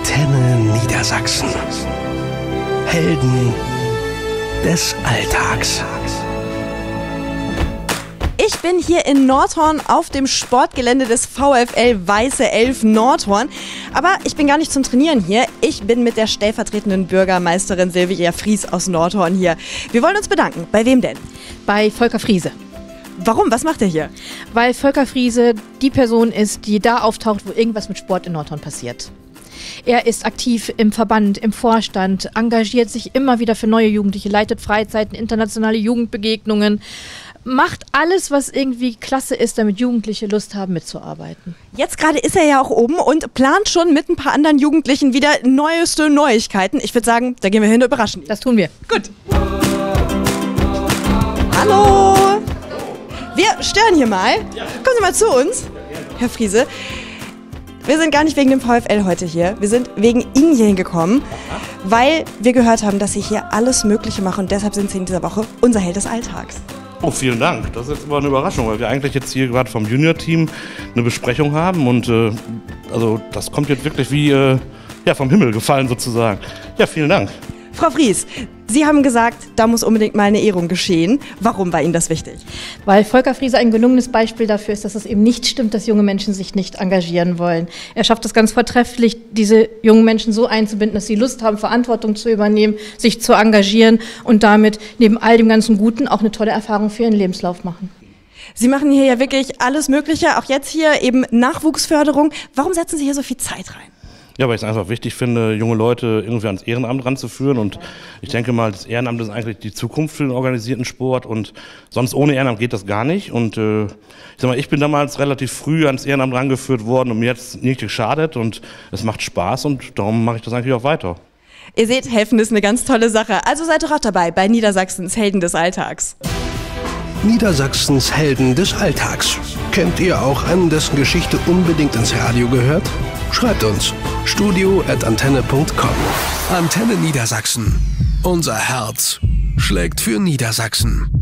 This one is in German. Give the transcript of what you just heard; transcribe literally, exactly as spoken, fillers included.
Antenne Niedersachsen. Helden des Alltags. Ich bin hier in Nordhorn auf dem Sportgelände des VfL Weiße Elf Nordhorn. Aber ich bin gar nicht zum Trainieren hier. Ich bin mit der stellvertretenden Bürgermeisterin Silvia Fries aus Nordhorn hier. Wir wollen uns bedanken. Bei wem denn? Bei Volker Friese. Warum? Was macht er hier? Weil Volker Friese die Person ist, die da auftaucht, wo irgendwas mit Sport in Nordhorn passiert. Er ist aktiv im Verband, im Vorstand, engagiert sich immer wieder für neue Jugendliche, leitet Freizeiten, internationale Jugendbegegnungen, macht alles, was irgendwie klasse ist, damit Jugendliche Lust haben, mitzuarbeiten. Jetzt gerade ist er ja auch oben und plant schon mit ein paar anderen Jugendlichen wieder neueste Neuigkeiten. Ich würde sagen, da gehen wir hin und überraschen ihn. Das tun wir. Gut. Hallo. Wir stören hier mal. Kommen Sie mal zu uns, Herr Friese. Wir sind gar nicht wegen dem VfL heute hier. Wir sind wegen Ihnen hier hingekommen, weil wir gehört haben, dass Sie hier alles Mögliche machen. Und deshalb sind Sie in dieser Woche unser Held des Alltags. Oh, vielen Dank. Das ist jetzt aber eine Überraschung, weil wir eigentlich jetzt hier gerade vom Junior-Team eine Besprechung haben. Und äh, also das kommt jetzt wirklich wie äh, ja, vom Himmel gefallen sozusagen. Ja, vielen Dank. Frau Fries, Sie haben gesagt, da muss unbedingt mal eine Ehrung geschehen. Warum war Ihnen das wichtig? Weil Volker Friese ein gelungenes Beispiel dafür ist, dass es eben nicht stimmt, dass junge Menschen sich nicht engagieren wollen. Er schafft es ganz vortrefflich, diese jungen Menschen so einzubinden, dass sie Lust haben, Verantwortung zu übernehmen, sich zu engagieren und damit neben all dem ganzen Guten auch eine tolle Erfahrung für ihren Lebenslauf machen. Sie machen hier ja wirklich alles Mögliche, auch jetzt hier eben Nachwuchsförderung. Warum setzen Sie hier so viel Zeit rein? Ja, weil ich es einfach wichtig finde, junge Leute irgendwie ans Ehrenamt ranzuführen. Und ich denke mal, das Ehrenamt ist eigentlich die Zukunft für den organisierten Sport. Und sonst ohne Ehrenamt geht das gar nicht. Und äh, ich sag mal, ich bin damals relativ früh ans Ehrenamt rangeführt worden und mir hat es nicht geschadet. Und es macht Spaß und darum mache ich das eigentlich auch weiter. Ihr seht, helfen ist eine ganz tolle Sache. Also seid doch auch dabei bei Niedersachsens Helden des Alltags. Niedersachsens Helden des Alltags. Kennt ihr auch einen, dessen Geschichte unbedingt ins Radio gehört? Schreibt uns studio at antenne punkt com. Antenne Niedersachsen. Unser Herz schlägt für Niedersachsen.